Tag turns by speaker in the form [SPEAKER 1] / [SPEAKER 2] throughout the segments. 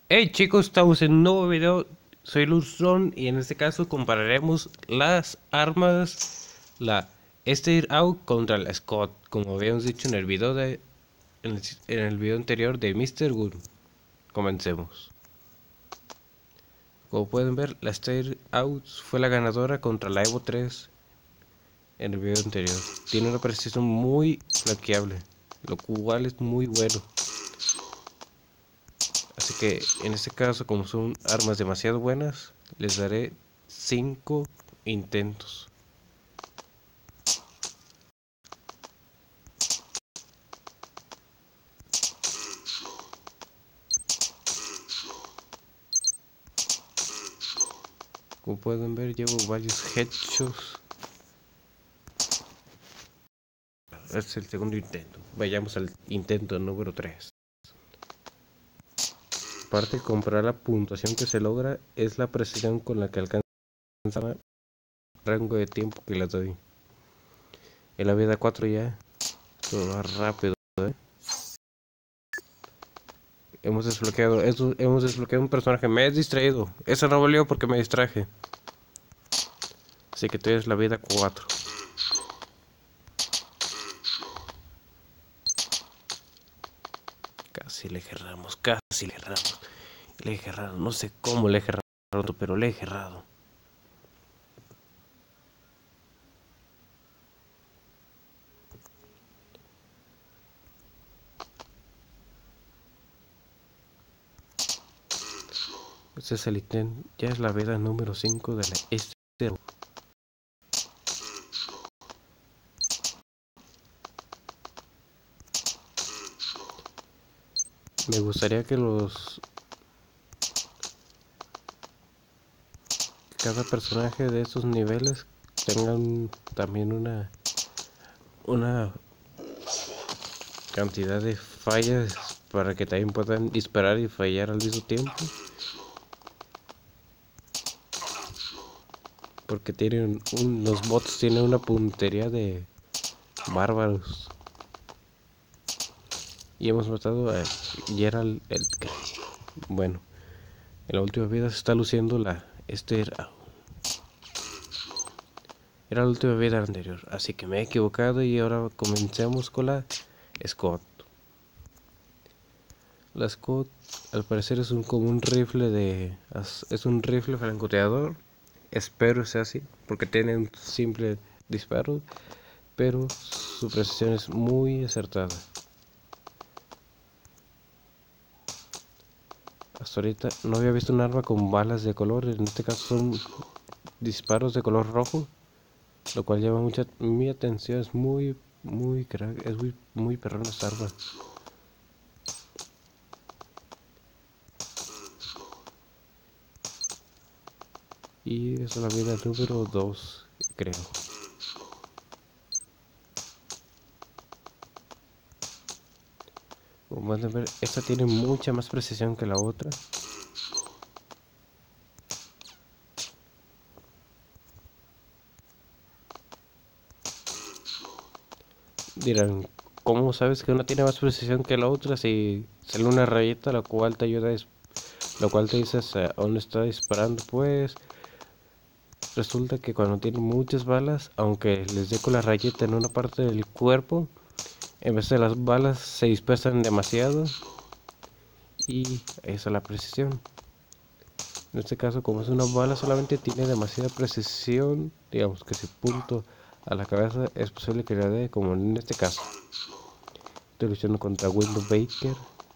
[SPEAKER 1] Hey chicos, estamos en un nuevo video. Soy Luzron y en este caso compararemos las armas, la Steel Out contra la Scott, como habíamos dicho en el video en el video anterior de Mr. Gun. Comencemos. Como pueden ver, la Steel Out fue la ganadora contra la Evo 3 en el video anterior. Tiene una precisión muy flaqueable, lo cual es muy bueno. Así que en este caso, como son armas demasiado buenas, les daré 5 intentos. Como pueden ver, llevo varios headshots. Este es el segundo intento. Vayamos al intento número 3. Aparte de comprar la puntuación que se logra, es la precisión con la que alcanza el rango de tiempo que le doy. En la vida 4 ya, todo va rápido. Hemos desbloqueado un personaje. Me he distraído. Eso no valió porque me distraje. Así que tienes la vida 4. Casi le erramos, casi le erramos. Le he errado, no sé cómo le he errado, pero le he errado. Este es el ítem, ya es la vida número 5 de la Estero. Me gustaría que cada personaje de estos niveles tengan también una cantidad de fallas para que también puedan disparar y fallar al mismo tiempo. Porque los bots tienen una puntería de bárbaros. Y hemos matado a Gerald Edgar. Bueno, en la última vida se está luciendo la era la última vida anterior, así que me he equivocado y ahora comencemos con la Scott. La Scott al parecer es como un rifle es un rifle francotirador. Espero sea así, porque tiene un simple disparo, pero su precisión es muy acertada. Hasta ahorita no había visto un arma con balas de color, en este caso son disparos de color rojo, lo cual llama mucha mi atención. Es muy crack, es muy perrón esta arma. Y es la vida número 2, creo. Como pueden ver, esta tiene mucha más precisión que la otra. Dirán, ¿cómo sabes que una tiene más precisión que la otra si sale una rayita la cual te ayuda, lo cual te dice a dónde está disparando? Pues resulta que cuando tienen muchas balas, aunque les dé con la rayita en una parte del cuerpo, en vez de las balas se dispersan demasiado y esa es la precisión. En este caso, como es una bala, solamente tiene demasiada precisión, digamos que si punto a la cabeza es posible que le dé, como en este caso. Estoy luchando contra Window Baker.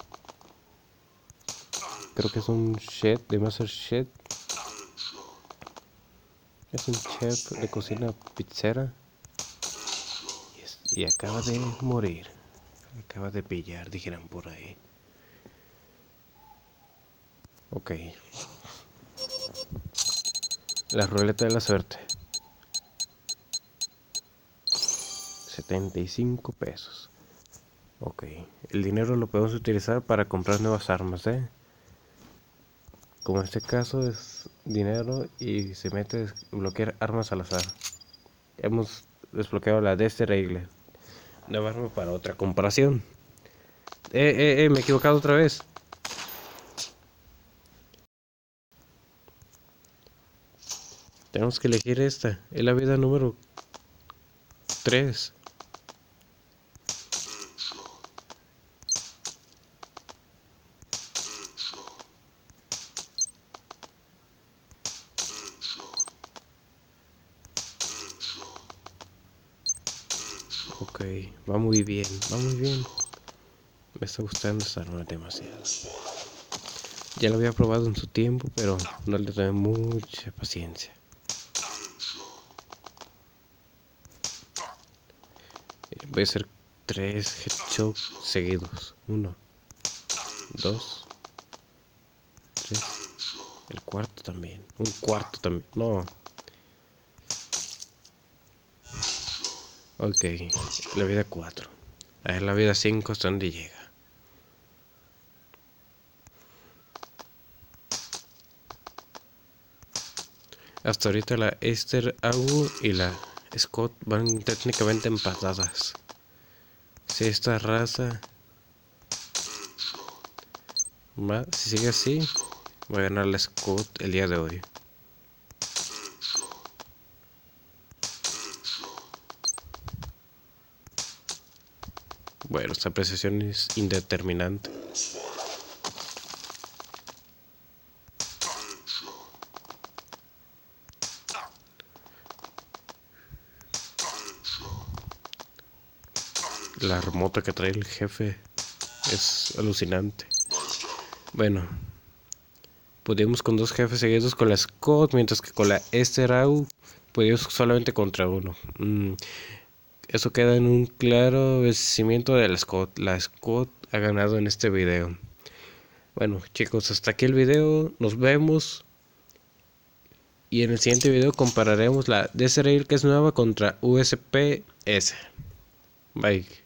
[SPEAKER 1] Creo que es un chef de Master Chef. Es un chef de cocina pizzera. Y acaba de morir. Acaba de pillar, dijeran por ahí. Ok. La ruleta de la suerte. 75 pesos. Ok. El dinero lo podemos utilizar para comprar nuevas armas, Como en este caso es dinero y se mete a bloquear armas al azar. Hemos desbloqueado la de este regla. Nueva arma para otra comparación. Me he equivocado otra vez. Tenemos que elegir esta. Es la vida número 3. Ok, va muy bien, va muy bien. Me está gustando esta arma demasiado. Ya lo había probado en su tiempo, pero no le tomé mucha paciencia. Voy a hacer 3 headshots seguidos. 1, 2, 3. El cuarto también. Un cuarto también. No. Ok, la vida 4. A ver, la vida 5 hasta dónde llega. Hasta ahorita la Esther Agu y la Scott van técnicamente empatadas. Si esta raza va, si sigue así, va a ganar la Scott el día de hoy. Bueno, esta precisión es indeterminante. La remota que trae el jefe es alucinante. Bueno, pudimos con 2 jefes seguidos con la Scott, mientras que con la Esther Agu pudimos solamente contra uno. Eso queda en un claro vencimiento de la Scott. La Scott ha ganado en este video. Bueno, chicos, hasta aquí el video. Nos vemos. Y en el siguiente video compararemos la Desert Eagle, que es nueva, contra USP-S. Bye.